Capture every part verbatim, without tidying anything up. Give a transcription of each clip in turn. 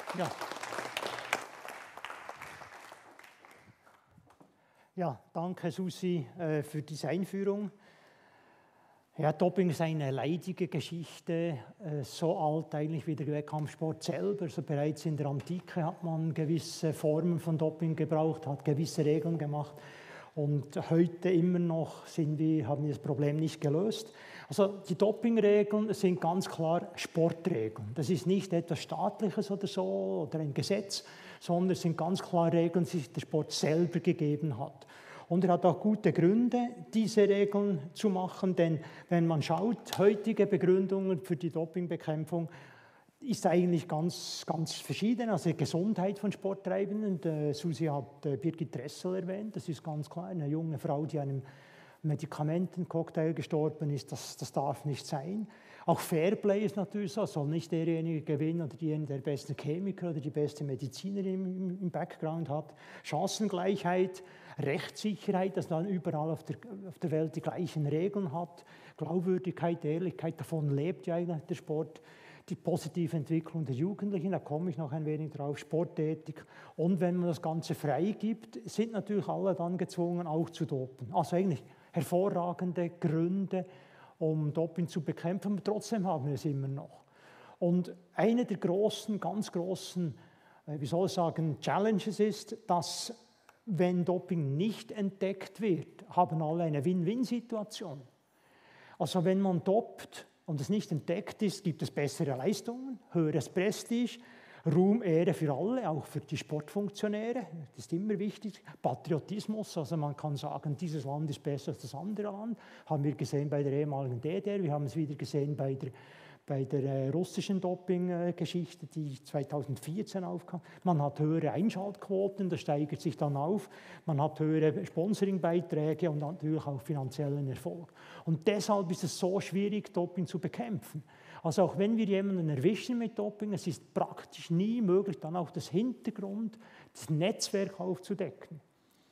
Ja. Ja, danke Susi äh, für diese Einführung. Ja, Doping ist eine leidige Geschichte, äh, so alt eigentlich wie der Wettkampfsport selber. Also bereits in der Antike hat man gewisse Formen von Doping gebraucht, hat gewisse Regeln gemacht. Und heute immer noch sind wir, haben wir das Problem nicht gelöst. Also die Dopingregeln sind ganz klar Sportregeln. Das ist nicht etwas Staatliches oder so oder ein Gesetz, sondern es sind ganz klar Regeln, die sich der Sport selber gegeben hat. Und er hat auch gute Gründe, diese Regeln zu machen, denn wenn man schaut, heutige Begründungen für die Dopingbekämpfung ist eigentlich ganz, ganz verschieden. Also die Gesundheit von Sporttreibenden, äh, Susi hat äh, Birgit Dressel erwähnt, das ist ganz klar, eine junge Frau, die an einem Medikamentencocktail gestorben ist, das, das darf nicht sein. Auch Fairplay ist natürlich so, soll nicht derjenige gewinnen oder diejenige, der beste Chemiker oder die beste Medizinerin im, im Background hat. Chancengleichheit, Rechtssicherheit, dass man überall auf der, auf der Welt die gleichen Regeln hat, Glaubwürdigkeit, Ehrlichkeit, davon lebt ja eigentlich der Sport. Die positive Entwicklung der Jugendlichen, da komme ich noch ein wenig drauf, Sportethik. Und wenn man das Ganze freigibt, sind natürlich alle dann gezwungen, auch zu dopen. Also eigentlich hervorragende Gründe, um Doping zu bekämpfen, aber trotzdem haben wir es immer noch. Und eine der großen, ganz großen, wie soll ich sagen, Challenges ist, dass, wenn Doping nicht entdeckt wird, haben alle eine Win-Win-Situation. Also wenn man dopt, und es nicht entdeckt ist, gibt es bessere Leistungen, höheres Prestige, Ruhm, Ehre für alle, auch für die Sportfunktionäre, das ist immer wichtig. Patriotismus, also man kann sagen, dieses Land ist besser als das andere Land, haben wir gesehen bei der ehemaligen D D R, wir haben es wieder gesehen bei der, bei der äh, russischen Doping-Geschichte, die zweitausendvierzehn aufkam. Man hat höhere Einschaltquoten, das steigert sich dann auf, man hat höhere Sponsoringbeiträge und natürlich auch finanziellen Erfolg. Und deshalb ist es so schwierig, Doping zu bekämpfen. Also auch wenn wir jemanden erwischen mit Doping, es ist praktisch nie möglich, dann auch das Hintergrund, das Netzwerk aufzudecken.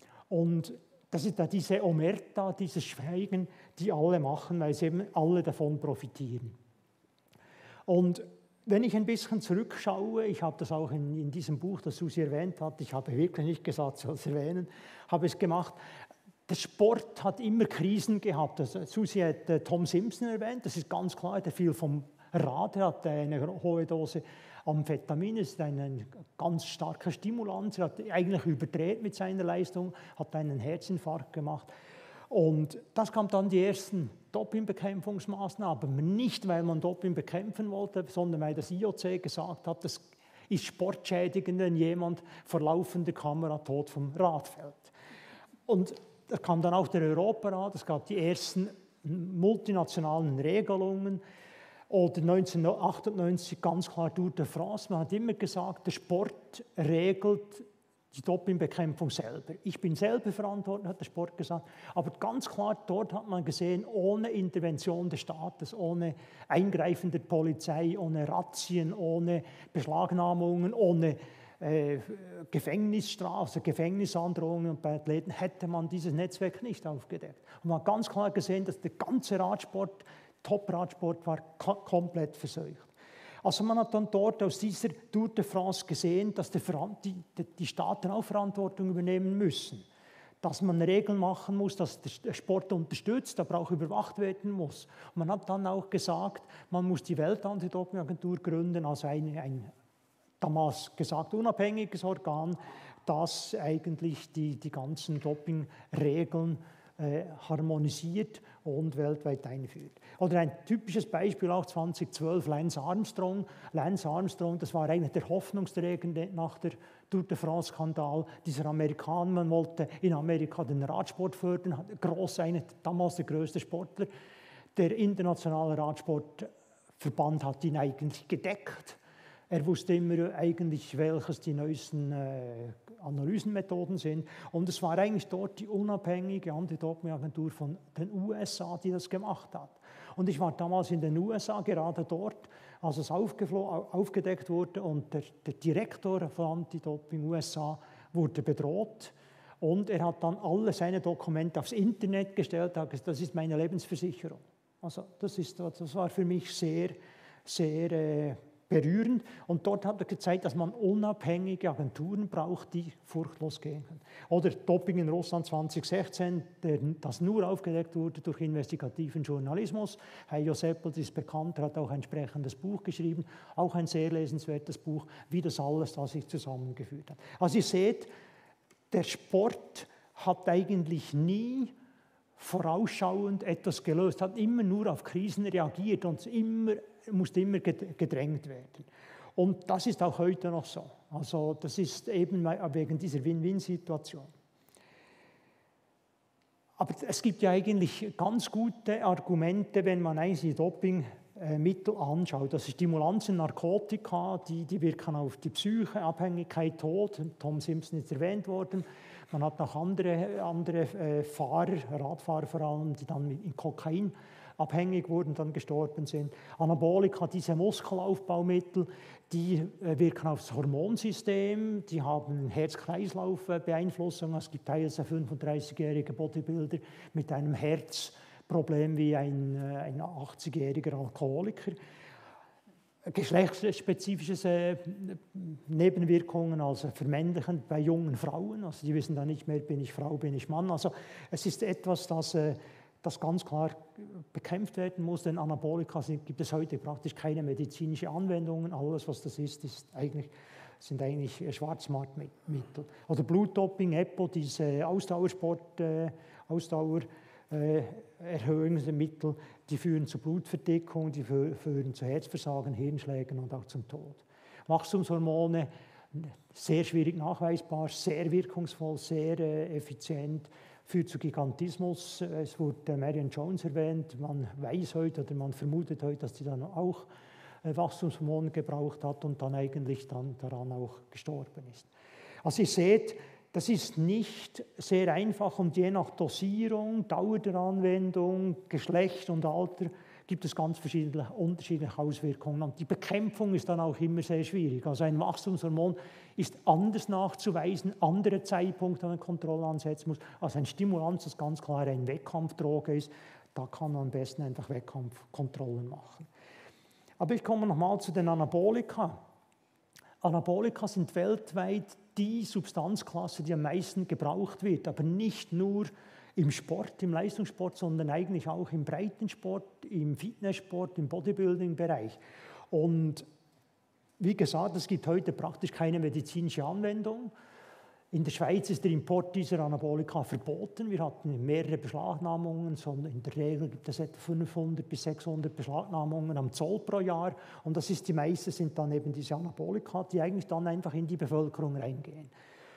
Und das ist da diese Omerta, dieses Schweigen, die alle machen, weil sie eben alle davon profitieren. Und wenn ich ein bisschen zurückschaue, ich habe das auch in, in diesem Buch, das Susi erwähnt hat, ich habe wirklich nicht gesagt, ich soll es erwähnen, habe es gemacht. Der Sport hat immer Krisen gehabt. Also Susi hat äh, Tom Simpson erwähnt, das ist ganz klar, der fiel vom Rad, er hat eine hohe Dose Amphetamin, das ist ein, ein ganz starker Stimulanz, er hat eigentlich überdreht mit seiner Leistung, hat einen Herzinfarkt gemacht. Und das kamen dann die ersten Dopingbekämpfungsmaßnahmen, aber nicht, weil man Doping bekämpfen wollte, sondern weil das I O C gesagt hat, das ist sportschädigend, wenn jemand vor laufender Kamera tot vom Rad fällt. Und da kam dann auch der Europarat, es gab die ersten multinationalen Regelungen. Oder neunzehnhundertachtundneunzig ganz klar Tour de France, man hat immer gesagt, der Sport regelt die Dopingbekämpfung selber. Ich bin selber verantwortlich, hat der Sport gesagt, aber ganz klar, dort hat man gesehen, ohne Intervention des Staates, ohne Eingreifen der Polizei, ohne Razzien, ohne Beschlagnahmungen, ohne äh, Gefängnisstrafe, Gefängnisandrohungen bei Athleten, hätte man dieses Netzwerk nicht aufgedeckt. Und man hat ganz klar gesehen, dass der ganze Radsport, Top-Radsport war komplett verseucht. Also man hat dann dort aus dieser Tour de France gesehen, dass die, die Staaten auch Verantwortung übernehmen müssen. Dass man Regeln machen muss, dass der Sport unterstützt, aber auch überwacht werden muss. Und man hat dann auch gesagt, man muss die Weltantidopingagentur gründen, also ein, ein damals gesagt unabhängiges Organ, das eigentlich die, die ganzen Dopingregeln äh, harmonisiert und weltweit einführt. Oder ein typisches Beispiel auch zweitausendzwölf, Lance Armstrong. Lance Armstrong, das war eigentlich der Hoffnungsträger nach der Tour de France-Skandal. Dieser Amerikaner, man wollte in Amerika den Radsport fördern, groß, eigentlich damals der größte Sportler. Der internationale Radsportverband hat ihn eigentlich gedeckt. Er wusste immer eigentlich, welches die neuesten äh, Analysenmethoden sind. Und es war eigentlich dort die unabhängige Anti-Doping-Agentur von den U S A, die das gemacht hat. Und ich war damals in den U S A, gerade dort, als es aufgedeckt wurde. Und der, der Direktor von Anti-Doping U S A wurde bedroht. Und er hat dann alle seine Dokumente aufs Internet gestellt. Das ist meine Lebensversicherung. Also das, ist, das war für mich sehr, sehr... Äh, berührend. Und dort hat er gezeigt, dass man unabhängige Agenturen braucht, die furchtlos gehen können. Oder Doping in Russland zwanzig sechzehn, der, das nur aufgedeckt wurde durch investigativen Journalismus. Hejo Seppelt ist bekannt, hat auch ein entsprechendes Buch geschrieben, auch ein sehr lesenswertes Buch, wie das alles da sich zusammengeführt hat. Also ihr seht, der Sport hat eigentlich nie vorausschauend etwas gelöst, hat immer nur auf Krisen reagiert und immer, musste immer gedrängt werden. Und das ist auch heute noch so. Also das ist eben wegen dieser Win-Win-Situation. Aber es gibt ja eigentlich ganz gute Argumente, wenn man eigentlich die Dopingmittel anschaut. Das sind Stimulantien, Narkotika, die, die wirken auf die Psyche, Abhängigkeit, Tod. Tom Simpson ist erwähnt worden. Man hat noch andere, andere äh, Fahrer, Radfahrer vor allem, die dann in Kokain abhängig wurden, dann gestorben sind. Anabolika, diese Muskelaufbaumittel, die äh, wirken auf das Hormonsystem, die haben Herz-Kreislauf-Beeinflussung. Es gibt teilweise fünfunddreißigjährige Bodybuilder mit einem Herzproblem wie ein, äh, ein achtzigjähriger Alkoholiker. Geschlechtsspezifische äh, Nebenwirkungen, also vermännlichend bei jungen Frauen, also die wissen dann nicht mehr, bin ich Frau, bin ich Mann. Also es ist etwas, das, äh, das ganz klar bekämpft werden muss, denn Anabolika sind, gibt es heute praktisch keine medizinische Anwendungen. Alles, was das ist, ist eigentlich, sind eigentlich Schwarzmarktmittel. Oder Blutdoping, EPO, diese Ausdauersport, äh, Ausdauer Äh, Erhöhungsmittel, die führen zu Blutverdickung, die führen zu Herzversagen, Hirnschlägen und auch zum Tod. Wachstumshormone, sehr schwierig nachweisbar, sehr wirkungsvoll, sehr äh, effizient, führt zu Gigantismus. Es wurde Marion Jones erwähnt, man weiß heute oder man vermutet heute, dass sie dann auch äh, Wachstumshormone gebraucht hat und dann eigentlich dann daran auch gestorben ist. Also ihr seht, das ist nicht sehr einfach und je nach Dosierung, Dauer der Anwendung, Geschlecht und Alter gibt es ganz verschiedene, unterschiedliche Auswirkungen. Und die Bekämpfung ist dann auch immer sehr schwierig. Also ein Wachstumshormon ist anders nachzuweisen, andere Zeitpunkte an der Kontrolle ansetzen muss, als ein Stimulanz, das ganz klar eine Wettkampfdroge ist. Da kann man am besten einfach Wettkampfkontrollen machen. Aber ich komme nochmal zu den Anabolika. Anabolika sind weltweit die Substanzklasse, die am meisten gebraucht wird, aber nicht nur im Sport, im Leistungssport, sondern eigentlich auch im Breitensport, im Fitnesssport, im Bodybuilding-Bereich. Und wie gesagt, es gibt heute praktisch keine medizinische Anwendung. In der Schweiz ist der Import dieser Anabolika verboten. Wir hatten mehrere Beschlagnahmungen, sondern in der Regel gibt es etwa fünfhundert bis sechshundert Beschlagnahmungen am Zoll pro Jahr. Und das ist die meisten sind dann eben diese Anabolika, die eigentlich dann einfach in die Bevölkerung reingehen.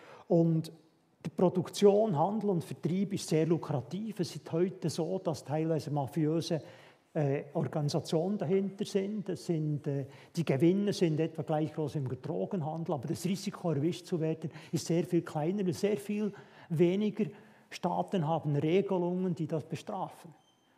Und die Produktion, Handel und Vertrieb ist sehr lukrativ. Es ist heute so, dass teilweise mafiöse Äh, Organisationen dahinter sind. Das sind äh, die Gewinne sind etwa gleich groß im Drogenhandel, aber das Risiko, erwischt zu werden, ist sehr viel kleiner. Sehr viel weniger Staaten haben Regelungen, die das bestrafen.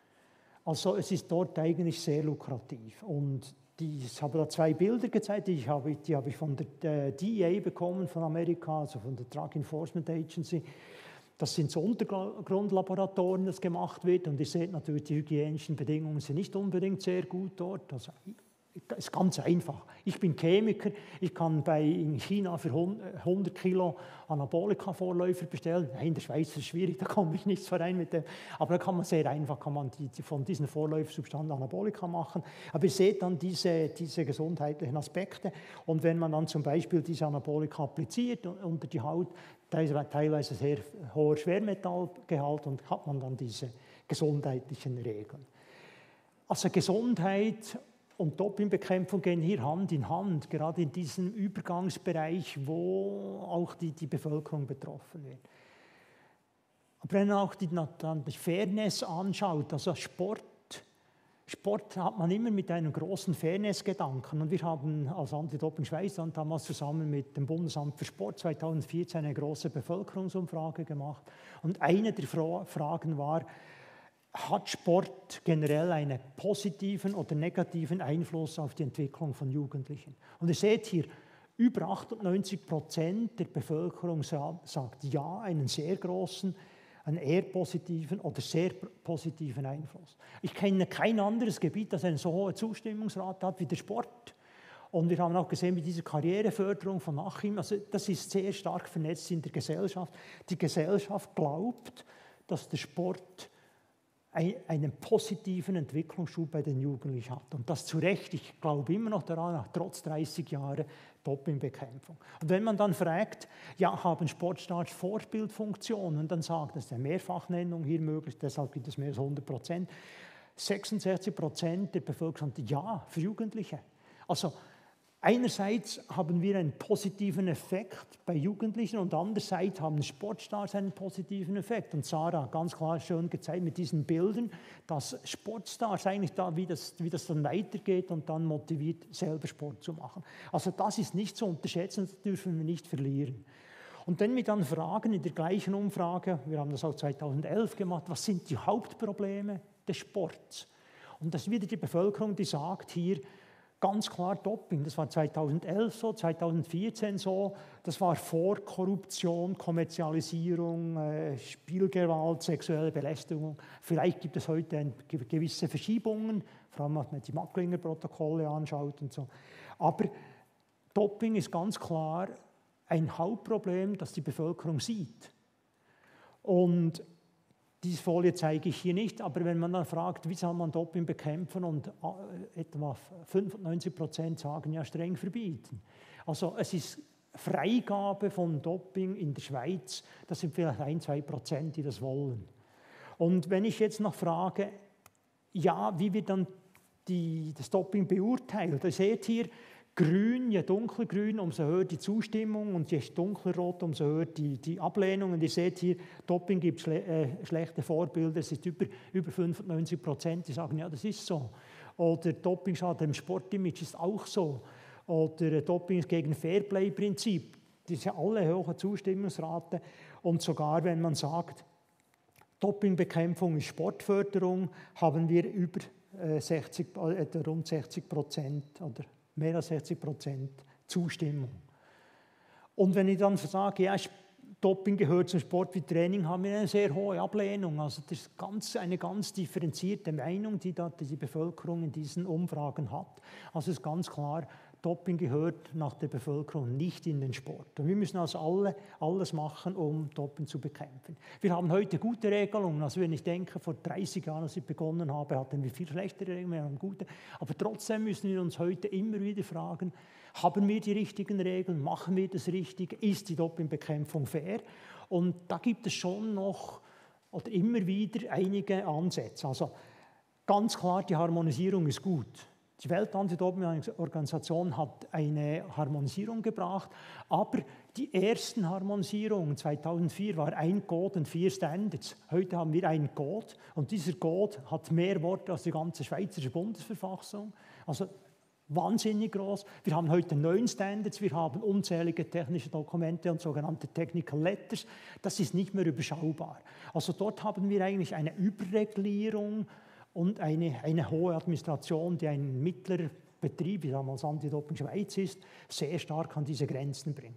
Also es ist dort eigentlich sehr lukrativ. Und die, ich habe da zwei Bilder gezeigt, die habe, die habe ich von der äh, D E A bekommen, von Amerika, also von der Drug Enforcement Agency. Das sind so Untergrundlaboratorien, das gemacht wird. Und ihr seht natürlich, die hygienischen Bedingungen sind nicht unbedingt sehr gut dort. Also, das ist ganz einfach. Ich bin Chemiker, ich kann bei, in China für hundert Kilo Anabolika-Vorläufer bestellen. Nein, in der Schweiz ist es schwierig, da komme ich nicht so rein mit dem. Aber da kann man sehr einfach kann man die, die von diesen Vorläufersubstanzen Anabolika machen. Aber ihr seht dann diese, diese gesundheitlichen Aspekte. Und wenn man dann zum Beispiel diese Anabolika appliziert unter die Haut, teilweise sehr hoher Schwermetallgehalt, und hat man dann diese gesundheitlichen Regeln. Also Gesundheit und Dopingbekämpfung gehen hier Hand in Hand, gerade in diesem Übergangsbereich, wo auch die, die Bevölkerung betroffen wird. Aber wenn man auch die, die Fairness anschaut, also Sport, Sport hat man immer mit einem großen Fairness-Gedanken. Und wir haben als Anti-Doping Schweiz dann damals zusammen mit dem Bundesamt für Sport zweitausendvierzehn eine große Bevölkerungsumfrage gemacht. Und eine der Fra- Fragen war, hat Sport generell einen positiven oder negativen Einfluss auf die Entwicklung von Jugendlichen? Und ihr seht hier, über achtundneunzig Prozent der Bevölkerung sagt ja, einen sehr großen, einen eher positiven oder sehr positiven Einfluss. Ich kenne kein anderes Gebiet, das eine so hohe Zustimmungsrate hat wie der Sport. Und wir haben auch gesehen, mit dieser Karriereförderung von Achim, also das ist sehr stark vernetzt in der Gesellschaft. Die Gesellschaft glaubt, dass der Sport einen positiven Entwicklungsschub bei den Jugendlichen hat. Und das zu Recht, ich glaube immer noch daran, trotz dreißig Jahre Dopingbekämpfung. Und wenn man dann fragt, ja, haben Sportstars Vorbildfunktionen, und dann sagt, das ist eine Mehrfachnennung hier möglich, deshalb gibt es mehr als hundert Prozent, sechsundsechzig Prozent der Bevölkerung sagt ja, für Jugendliche. Also einerseits haben wir einen positiven Effekt bei Jugendlichen und andererseits haben Sportstars einen positiven Effekt. Und Sarah hat ganz klar schön gezeigt mit diesen Bildern, dass Sportstars eigentlich da, wie das, wie das dann weitergeht und dann motiviert, selber Sport zu machen. Also das ist nicht zu unterschätzen, das dürfen wir nicht verlieren. Und wenn wir dann fragen in der gleichen Umfrage, wir haben das auch zweitausendelf gemacht, was sind die Hauptprobleme des Sports? Und das ist wieder die Bevölkerung, die sagt hier, ganz klar Doping, das war zweitausendelf so, zweitausendvierzehn so, das war vor Korruption, Kommerzialisierung, äh, Spielgewalt, sexuelle Belästigung. Vielleicht gibt es heute ein, gewisse Verschiebungen, vor allem wenn man die Macklinger Protokolle anschaut und so. Aber Doping ist ganz klar ein Hauptproblem, das die Bevölkerung sieht. Und diese Folie zeige ich hier nicht, aber wenn man dann fragt, wie soll man Doping bekämpfen, und etwa fünfundneunzig Prozent sagen, ja, streng verbieten. Also es ist Freigabe von Doping in der Schweiz, das sind vielleicht ein, zwei Prozent, die das wollen. Und wenn ich jetzt noch frage, ja, wie wird dann die, das Doping beurteilt, ihr seht hier, grün, je dunkelgrün, umso höher die Zustimmung und je dunkelrot, umso höher die, die Ablehnung. Und ihr seht hier, Doping gibt schle äh, schlechte Vorbilder, es ist über, über fünfundneunzig Prozent, die sagen, ja, das ist so. Oder Doping schadet dem Sportimage, ist auch so. Oder äh, Doping ist gegen Fairplay-Prinzip, das ist ja alle hohe Zustimmungsrate. Und sogar wenn man sagt, Dopingbekämpfung ist Sportförderung, haben wir über äh, sechzig, äh, rund sechzig Prozent oder mehr als sechzig Prozent Zustimmung. Und wenn ich dann sage, ja, Doping gehört zum Sport wie Training, haben wir eine sehr hohe Ablehnung. Also das ist ganz, eine ganz differenzierte Meinung, die da die Bevölkerung in diesen Umfragen hat. Also es ist ganz klar, Doping gehört nach der Bevölkerung nicht in den Sport. Und wir müssen also alle, alles machen, um Doping zu bekämpfen. Wir haben heute gute Regelungen. Also wenn ich denke, vor dreißig Jahren, als ich begonnen habe, hatten wir viel schlechtere Regelungen, wir haben gute. Aber trotzdem müssen wir uns heute immer wieder fragen, haben wir die richtigen Regeln, machen wir das richtig, ist die Dopingbekämpfung fair? Und da gibt es schon noch oder immer wieder einige Ansätze. Also ganz klar, die Harmonisierung ist gut. Die Weltantidopingorganisation hat eine Harmonisierung gebracht, aber die ersten Harmonisierungen zweitausendvier war ein Code und vier Standards. Heute haben wir einen Code und dieser Code hat mehr Worte als die ganze Schweizerische Bundesverfassung. Also wahnsinnig groß. Wir haben heute neun Standards, wir haben unzählige technische Dokumente und sogenannte Technical Letters. Das ist nicht mehr überschaubar. Also dort haben wir eigentlich eine Überregulierung und eine, eine hohe Administration, die ein mittlerer Betrieb, wie damals Anti-Doping Schweiz ist, sehr stark an diese Grenzen bringt.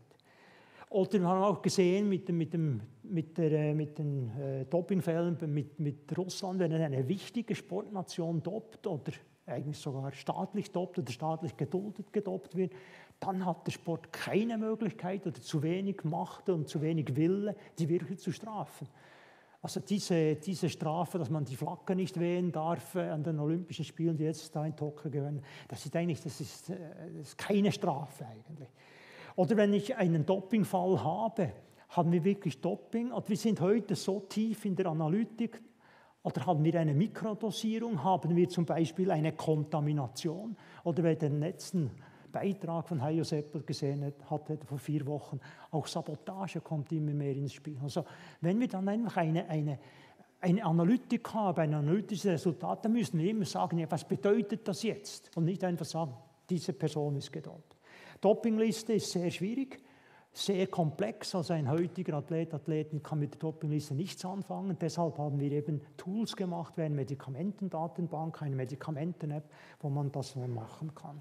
Oder wir haben auch gesehen mit, dem, mit, dem, mit, der, mit den äh, Dopingfällen mit, mit Russland, wenn eine wichtige Sportnation dopt oder eigentlich sogar staatlich dopt oder staatlich geduldet gedopt wird, dann hat der Sport keine Möglichkeit oder zu wenig Macht und zu wenig Wille, die wirklich zu strafen. Also diese, diese Strafe, dass man die Flagge nicht wehen darf äh, an den Olympischen Spielen, die jetzt da in Tokio gehören, das ist eigentlich das ist, äh, das ist keine Strafe eigentlich. Oder wenn ich einen Dopingfall habe, haben wir wirklich Doping? Oder wir sind heute so tief in der Analytik, oder haben wir eine Mikrodosierung? Haben wir zum Beispiel eine Kontamination? Oder wer den letzten Beitrag von Hajo Seppel gesehen hatte vor vier Wochen, auch Sabotage kommt immer mehr ins Spiel. Also wenn wir dann einfach eine, eine, eine Analytik haben, ein analytisches Resultat, dann müssen wir immer sagen, ja, was bedeutet das jetzt? Und nicht einfach sagen, diese Person ist gedopt. Dopingliste ist sehr schwierig, sehr komplex. Also ein heutiger Athlet, Athletin kann mit der Dopingliste nichts anfangen. Deshalb haben wir eben Tools gemacht, wie eine Medikamentendatenbank, eine Medikamenten-App, wo man das machen kann.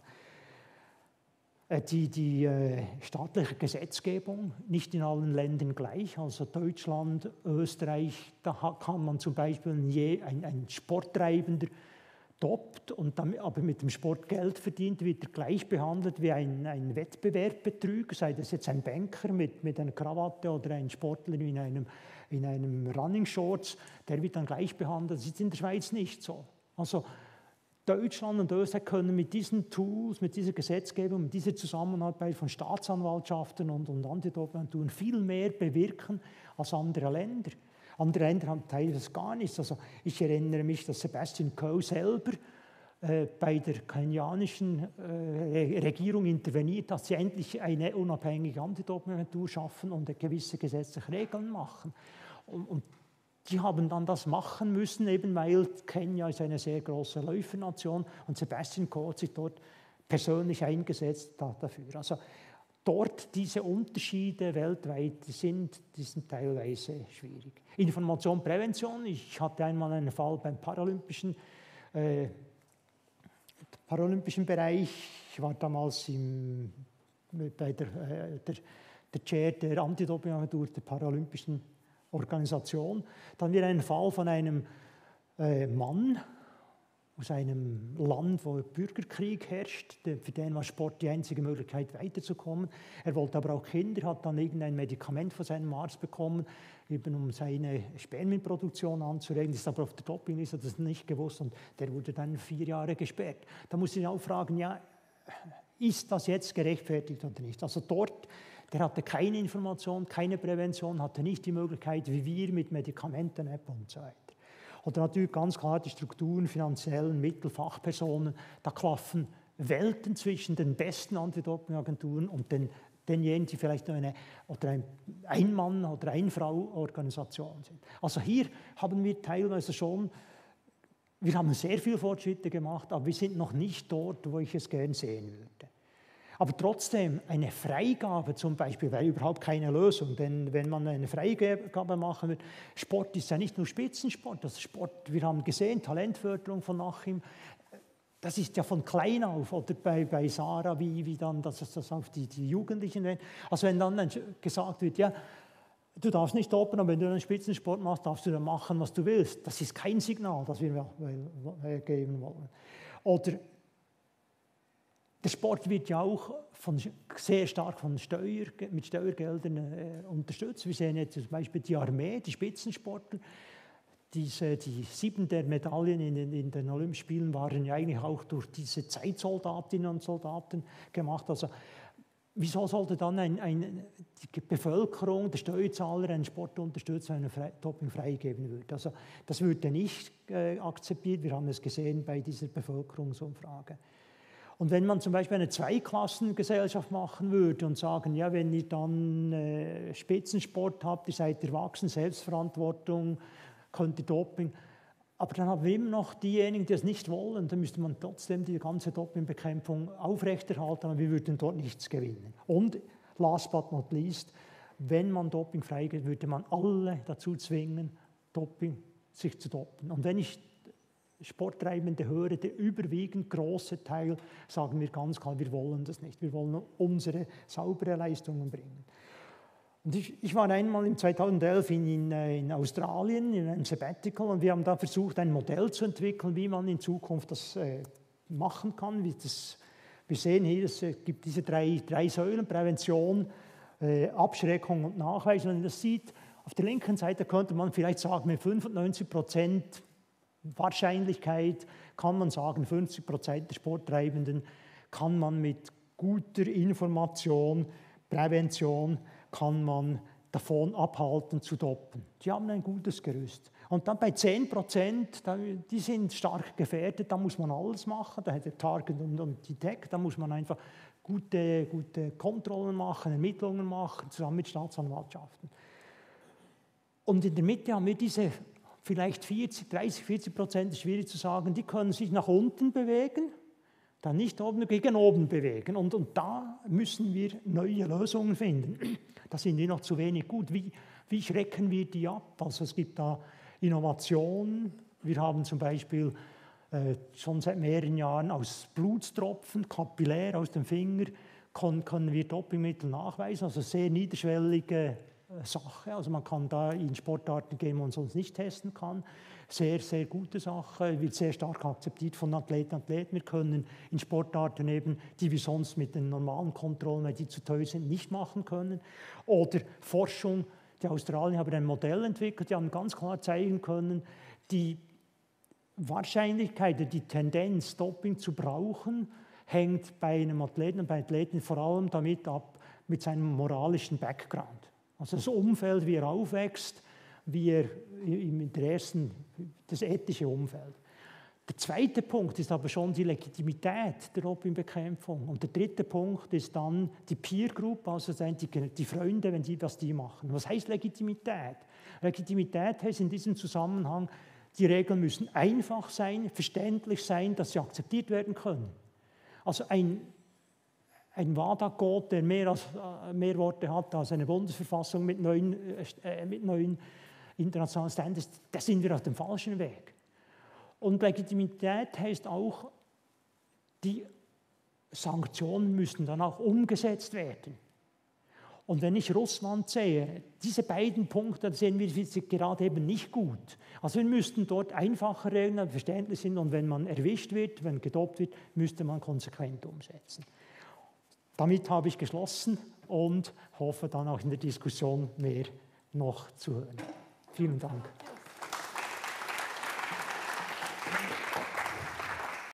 Die, die äh, staatliche Gesetzgebung, nicht in allen Ländern gleich, also Deutschland, Österreich, da kann man zum Beispiel je, ein, ein Sporttreibender, dopt und damit, aber mit dem Sport Geld verdient, wird er gleich behandelt wie ein, ein Wettbewerbbetrüger, sei das jetzt ein Banker mit, mit einer Krawatte oder ein Sportler in einem, in einem Running Shorts, der wird dann gleich behandelt. Das ist in der Schweiz nicht so. Also Deutschland und Österreich können mit diesen Tools, mit dieser Gesetzgebung, mit dieser Zusammenarbeit von Staatsanwaltschaften und, und Anti-Doping-Agenturen viel mehr bewirken als andere Länder. Andere Länder haben teilweise gar nichts. Also ich erinnere mich, dass Sebastian Coe selber äh, bei der kenianischen äh, Regierung interveniert, dass sie endlich eine unabhängige Anti-Doping-Agentur schaffen und gewisse gesetzliche Regeln machen. Und, und die haben dann das machen müssen, eben weil Kenia ist eine sehr große Läufernation und Sebastian Coe hat sich dort persönlich eingesetzt da, dafür. Also dort diese Unterschiede weltweit die sind, die sind teilweise schwierig. Information, Prävention. Ich hatte einmal einen Fall beim paralympischen, äh, paralympischen Bereich. Ich war damals im, bei der, äh, der, der Chair der Anti-Doping-Agentur der paralympischen Organisation. Dann wieder ein Fall von einem äh, Mann aus einem Land, wo Bürgerkrieg herrscht. Für den war Sport die einzige Möglichkeit, weiterzukommen. Er wollte aber auch Kinder, hat dann irgendein Medikament von seinem Arzt bekommen, eben um seine Spermienproduktion anzuregen. Das ist aber auf der Dopingliste, das nicht gewusst, und der wurde dann vier Jahre gesperrt. Da muss ich auch fragen, ja, ist das jetzt gerechtfertigt oder nicht? Also dort, der hatte keine Information, keine Prävention, hatte nicht die Möglichkeit, wie wir mit Medikamenten-App und so weiter. Oder natürlich ganz klar die Strukturen, finanziellen Mittel, Fachpersonen. Da klaffen Welten zwischen den besten Anti-Doping-Agenturen und den, denjenigen, die vielleicht nur eine oder ein Ein-Mann- oder Ein-Frau-Organisation sind. Also hier haben wir teilweise schon, wir haben sehr viele Fortschritte gemacht, aber wir sind noch nicht dort, wo ich es gern sehen würde. Aber trotzdem, eine Freigabe zum Beispiel wäre überhaupt keine Lösung, denn wenn man eine Freigabe machen will, Sport ist ja nicht nur Spitzensport, das Sport, wir haben gesehen, Talentförderung von Achim, das ist ja von klein auf, oder bei, bei Sarah, wie, wie dann das, das auf die, die Jugendlichen werden. Also wenn dann gesagt wird, ja, du darfst nicht dopen, aber wenn du einen Spitzensport machst, darfst du dann machen, was du willst. Das ist kein Signal, das wir geben wollen. Oder der Sport wird ja auch von, sehr stark von Steuer, mit Steuergeldern äh, unterstützt. Wir sehen jetzt zum Beispiel die Armee, die Spitzensportler. Diese, die sieben der Medaillen in den, in den Olympischen Spielen waren ja eigentlich auch durch diese Zeitsoldatinnen und Soldaten gemacht. Also wieso sollte dann ein, ein, die Bevölkerung, der Steuerzahler einen Sport unterstützen, wenn er frei, Doping freigeben würde? Also das würde nicht äh, akzeptiert. Wir haben es gesehen bei dieser Bevölkerungsumfrage. Und wenn man zum Beispiel eine Zweiklassengesellschaft machen würde und sagen, ja, wenn ihr dann äh, Spitzensport habt, ihr seid erwachsen, Selbstverantwortung, könnt ihr Doping, aber dann haben wir immer noch diejenigen, die es nicht wollen, dann müsste man trotzdem die ganze Dopingbekämpfung aufrechterhalten, aber wir würden dort nichts gewinnen. Und last but not least, wenn man Doping freigeht, würde man alle dazu zwingen, Doping, sich zu dopen. Und wenn ich Sporttreibende höre, der überwiegend große Teil, sagen wir ganz klar, wir wollen das nicht. Wir wollen unsere saubere Leistungen bringen. Und ich, ich war einmal im zweitausendelf in, in, in Australien, in einem Sabbatical, und wir haben da versucht, ein Modell zu entwickeln, wie man in Zukunft das äh, machen kann. Wie das, wir sehen hier, es gibt diese drei, drei Säulen, Prävention, äh, Abschreckung und Nachweis. Wenn man das sieht, auf der linken Seite könnte man vielleicht sagen, mit fünfundneunzig Prozent Wahrscheinlichkeit kann man sagen, fünfzig Prozent der Sporttreibenden kann man mit guter Information, Prävention, kann man davon abhalten zu dopen. Die haben ein gutes Gerüst. Und dann bei zehn Prozent, die sind stark gefährdet, da muss man alles machen, da hat der Target und, und die Tech, da muss man einfach gute, gute Kontrollen machen, Ermittlungen machen, zusammen mit Staatsanwaltschaften. Und in der Mitte haben wir diese vielleicht vierzig, dreißig, vierzig Prozent, ist schwierig zu sagen, die können sich nach unten bewegen, dann nicht oben, gegen oben bewegen. Und, und da müssen wir neue Lösungen finden. Da sind wir noch zu wenig gut. Wie, wie schrecken wir die ab? Also es gibt da Innovationen. Wir haben zum Beispiel äh, schon seit mehreren Jahren aus Blutstropfen, kapillär aus dem Finger, können, können wir Dopingmittel nachweisen, also sehr niederschwellige Sache. Also man kann da in Sportarten gehen, wo man sonst nicht testen kann. Sehr, sehr gute Sache, wird sehr stark akzeptiert von Athleten und Athleten. Wir können in Sportarten eben, die wir sonst mit den normalen Kontrollen, weil die zu teuer sind, nicht machen können. Oder Forschung, die Australier haben ein Modell entwickelt, die haben ganz klar zeigen können, die Wahrscheinlichkeit, die Tendenz, Doping zu brauchen, hängt bei einem Athleten und bei Athleten vor allem damit ab, mit seinem moralischen Background. Also das Umfeld, wie er aufwächst, wie er in der ersten, das ethische Umfeld. Der zweite Punkt ist aber schon die Legitimität der Dopingbekämpfung. Und der dritte Punkt ist dann die Peer Group, also die, die Freunde, wenn die das die machen. Was heißt Legitimität? Legitimität heißt in diesem Zusammenhang, die Regeln müssen einfach sein, verständlich sein, dass sie akzeptiert werden können. Also ein, ein WADA-Code, der mehr, als, mehr Worte hat als eine Bundesverfassung mit neuen, äh, mit neuen internationalen Standards, da sind wir auf dem falschen Weg. Und Legitimität heißt auch, die Sanktionen müssen dann auch umgesetzt werden. Und wenn ich Russland sehe, diese beiden Punkte sehen wir gerade eben nicht gut. Also wir müssten dort einfache Regeln, verständlich sind, und wenn man erwischt wird, wenn gedopt wird, müsste man konsequent umsetzen. Damit habe ich geschlossen und hoffe dann auch in der Diskussion mehr noch zu hören. Vielen Dank.